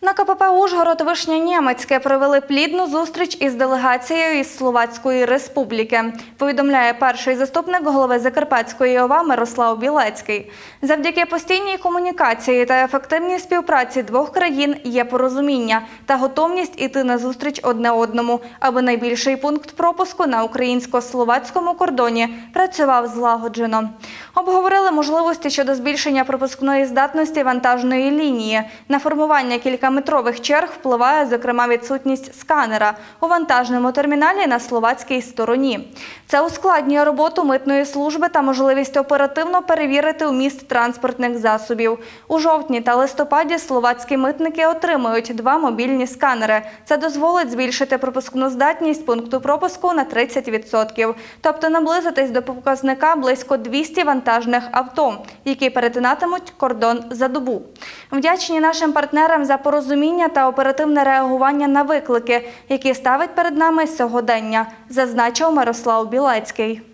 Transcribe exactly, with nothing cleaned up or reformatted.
На ка пе пе «Ужгород» Вишня-Нємецьке провели плідну зустріч із делегацією із Словацької Республіки, повідомляє перший заступник голови Закарпатської ОВА Мирослав Білецький. Завдяки постійній комунікації та ефективній співпраці двох країн є порозуміння та готовність іти на зустріч одне одному, аби найбільший пункт пропуску на українсько-словацькому кордоні працював злагоджено. Обговорили можливості щодо збільшення пропускної здатності вантажної лінії. На формування кількаметрових черг впливає, зокрема, відсутність сканера у вантажному терміналі на словацькій стороні. Це ускладнює роботу митної служби та можливість оперативно перевірити вміст транспортних засобів. У жовтні та листопаді словацькі митники отримують два мобільні сканери. Це дозволить збільшити пропускну здатність пункту пропуску на тридцять відсотків, тобто наблизитись до показника близько двісті вантажних авто, які перетинатимуть кордон за добу. Вдячні нашим партнерам за порозуміння та оперативне реагування на виклики, які ставить перед нами сьогодення, зазначив Мирослав Білецький.